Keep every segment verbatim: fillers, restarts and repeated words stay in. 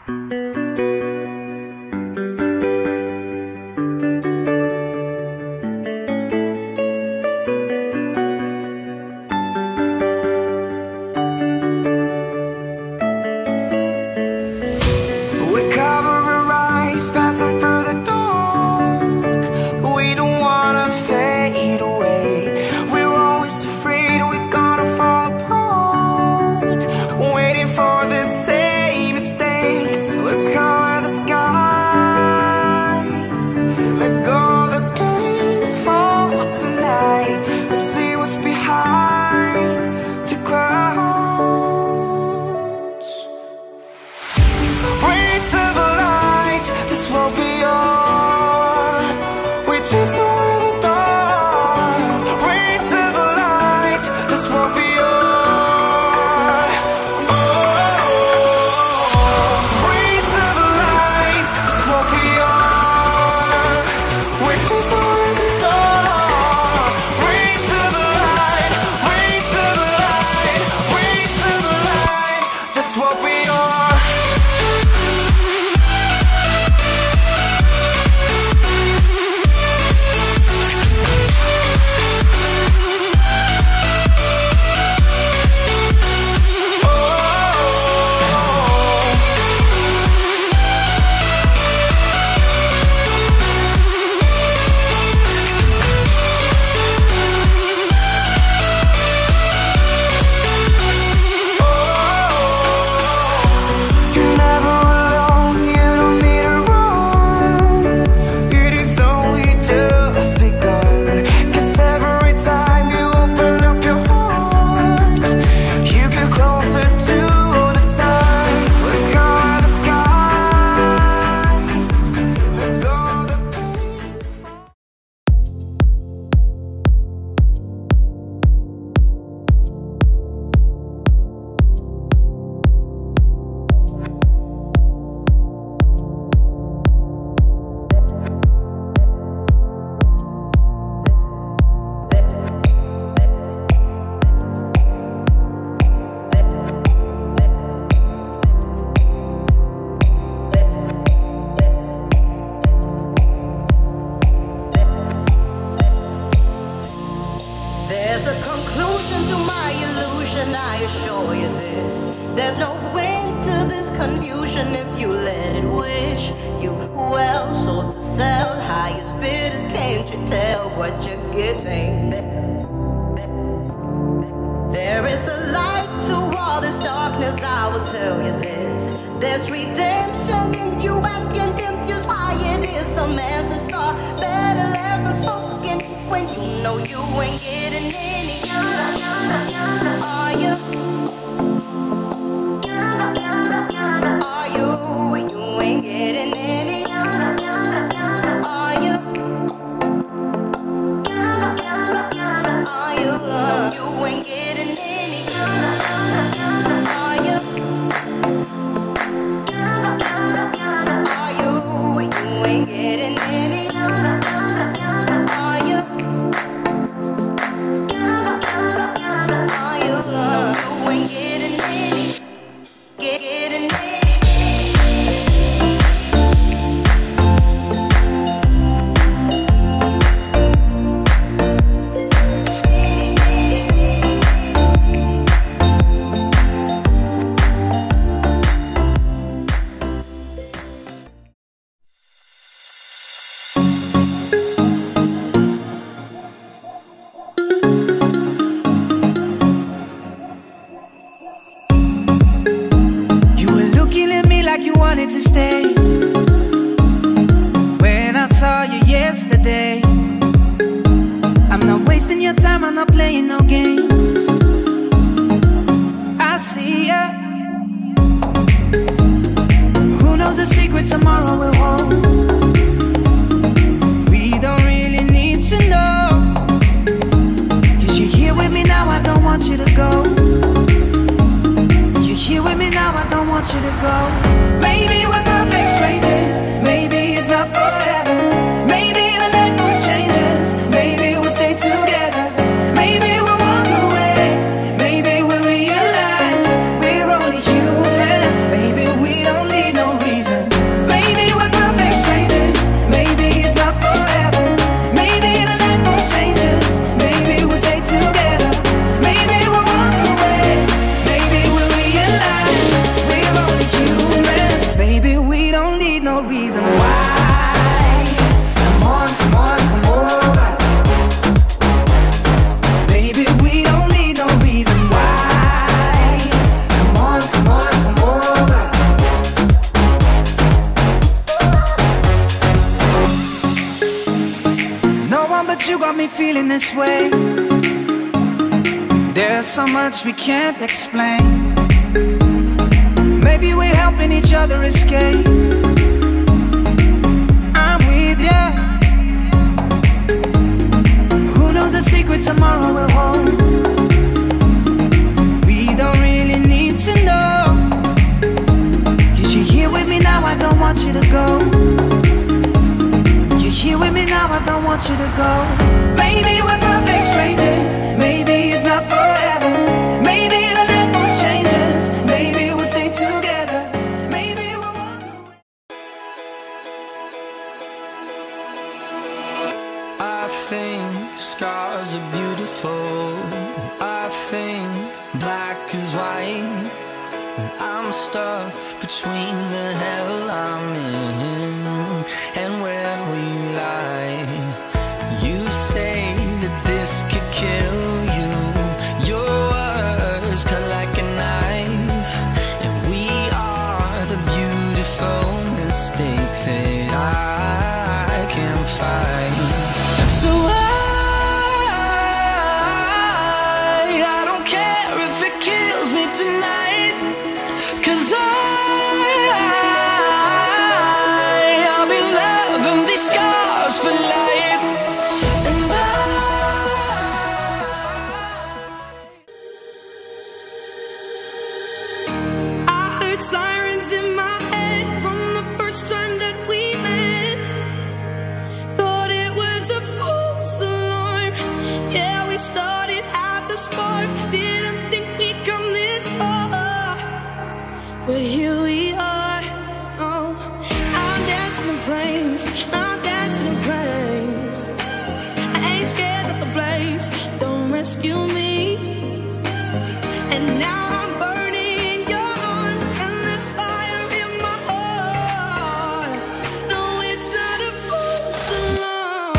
Maybe we don't need no feeling this way. There's so much we can't explain. Maybe we're helping each other escape. I'm with ya. Who knows the secret tomorrow will hold? We don't really need to know. Cause you're here with me now, I don't want you to go. You're here with me now, I don't want you to go. Maybe we're perfect strangers. Maybe it's not forever. Maybe the land will change us. Maybe we'll stay together. Maybe we'll walk away. I think scars are beautiful. I think black is white. I'm stuck between the hell I'm in and where we lie. You say that this could kill you. Your words cut like a knife. And we are the beautiful mistake that I can't fight. So I, I don't care if it kills me tonight. Cause I, I'll be loving these scars for life. And I, I heard sirens in my head from the first time that we met. Thought it was a false alarm. Yeah, we started as a spark. Didn't think we'd come this far. But here we are, oh, I'm dancing in flames, I'm dancing in flames. I ain't scared of the blaze, don't rescue me. And now I'm burning in your arms, and there's fire in my heart. No, it's not a false alarm.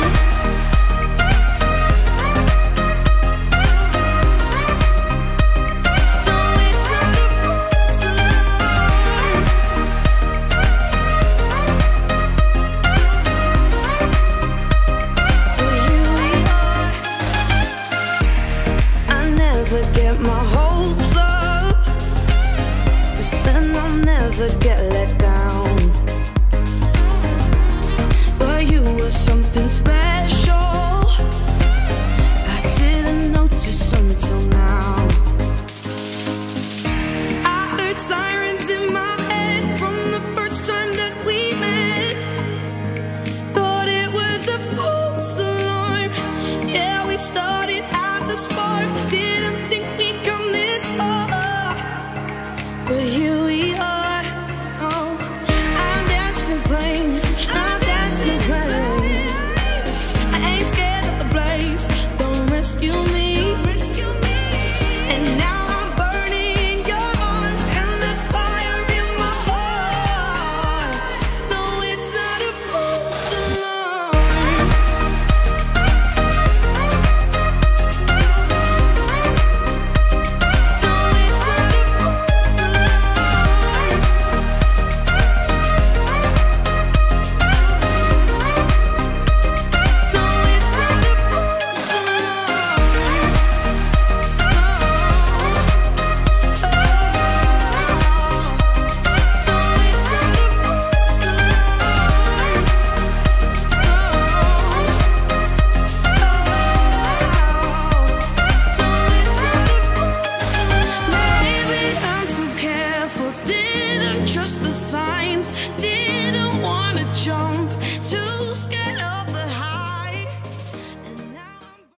No, it's not a false alarm. But here we are. I never get my hopes up, 'cause then I'll never get let down. But you were something special.